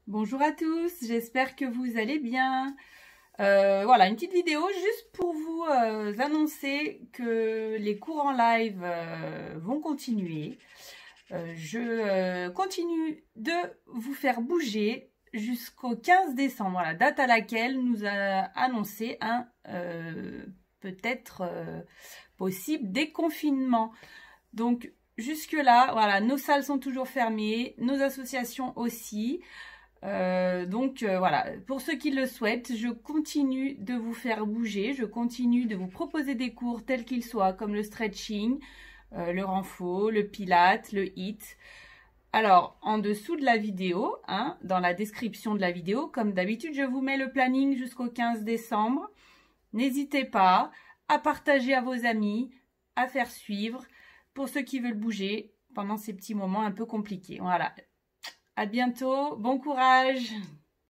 Bonjour à tous, j'espère que vous allez bien. Voilà, une petite vidéo juste pour vous annoncer que les cours en live vont continuer. Je continue de vous faire bouger jusqu'au 15 décembre, voilà, date à laquelle nous a annoncé un peut-être possible déconfinement. Donc jusque-là, voilà, nos salles sont toujours fermées, nos associations aussi. Voilà, pour ceux qui le souhaitent, je continue de vous faire bouger, je continue de vous proposer des cours tels qu'ils soient, comme le stretching, le renfo, le pilate, le HIIT. Alors, en dessous de la vidéo, hein, dans la description de la vidéo, comme d'habitude, je vous mets le planning jusqu'au 15 décembre. N'hésitez pas à partager à vos amis, à faire suivre, pour ceux qui veulent bouger pendant ces petits moments un peu compliqués. Voilà. À bientôt, bon courage!